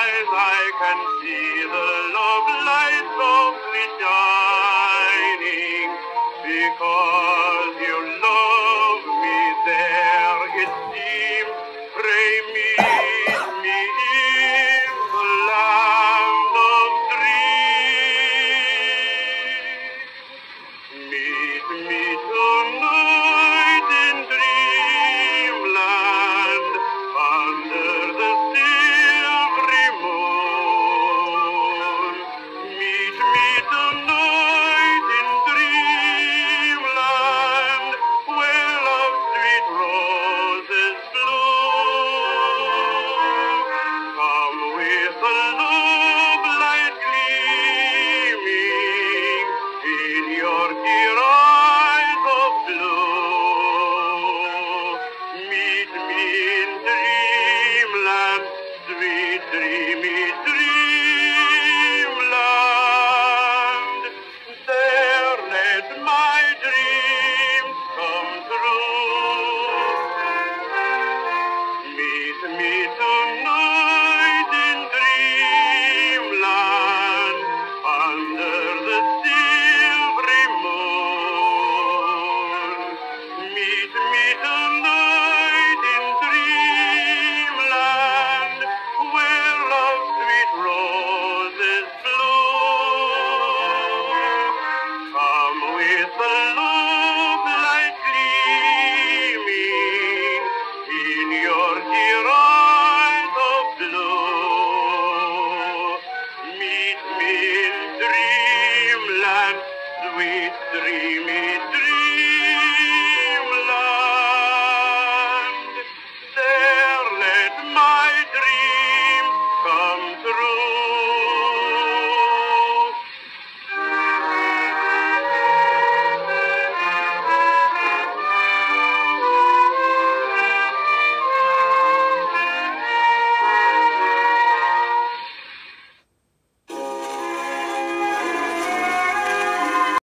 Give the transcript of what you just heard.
eyes I can see the love light softly shining. Because you love me, there it seems. Pray meet me in the land of dreams. Meet me tonight in dreamland under the silvery moon. Meet me tonight in dreamland where love's sweet roses bloom. Come with the love light gleaming in your dear eyes of blue. Meet me in dreamland, sweet dreamy dreamland. There let my dreams come true. Meet me tonight in dreamland under the silvery moon. Meet me tonight in dreamland where love's sweet roses bloom. Come with the love light gleaming in your dear eyes.